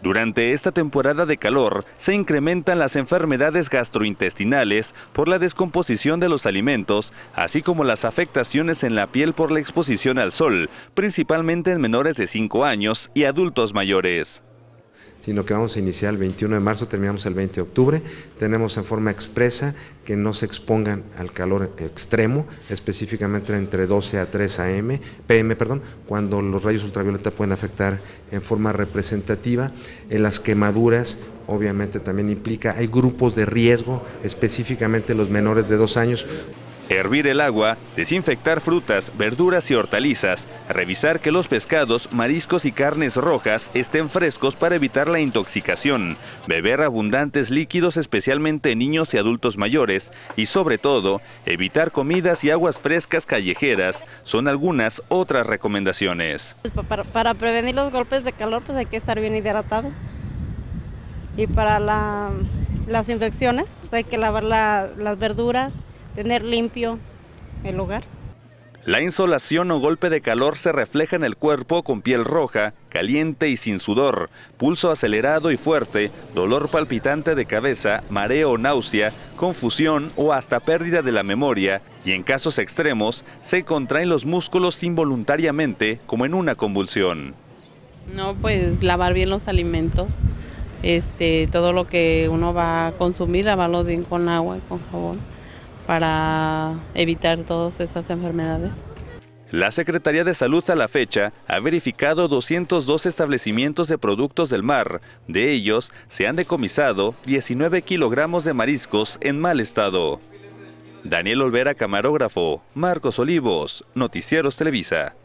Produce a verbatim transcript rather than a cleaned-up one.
Durante esta temporada de calor se incrementan las enfermedades gastrointestinales por la descomposición de los alimentos, así como las afectaciones en la piel por la exposición al sol, principalmente en menores de cinco años y adultos mayores. Sino que vamos a iniciar el veintiuno de marzo, terminamos el veinte de octubre, tenemos en forma expresa que no se expongan al calor extremo, específicamente entre doce a tres P M, perdón, cuando los rayos ultravioleta pueden afectar en forma representativa. En las quemaduras, obviamente también implica, hay grupos de riesgo, específicamente los menores de dos años. Hervir el agua, desinfectar frutas, verduras y hortalizas, revisar que los pescados, mariscos y carnes rojas estén frescos para evitar la intoxicación, beber abundantes líquidos especialmente en niños y adultos mayores y sobre todo, evitar comidas y aguas frescas callejeras son algunas otras recomendaciones. Para, para prevenir los golpes de calor pues hay que estar bien hidratado y para la, las infecciones pues hay que lavar la, las verduras, tener limpio el hogar. La insolación o golpe de calor se refleja en el cuerpo con piel roja, caliente y sin sudor, pulso acelerado y fuerte, dolor palpitante de cabeza, mareo o náusea, confusión o hasta pérdida de la memoria y en casos extremos se contraen los músculos involuntariamente como en una convulsión. No, pues lavar bien los alimentos, este, todo lo que uno va a consumir, lavarlo bien con agua y con jabón, para evitar todas esas enfermedades. La Secretaría de Salud a la fecha ha verificado doscientos dos establecimientos de productos del mar. De ellos, se han decomisado diecinueve kilogramos de mariscos en mal estado. Daniel Olvera, camarógrafo. Marcos Olivos, Noticieros Televisa.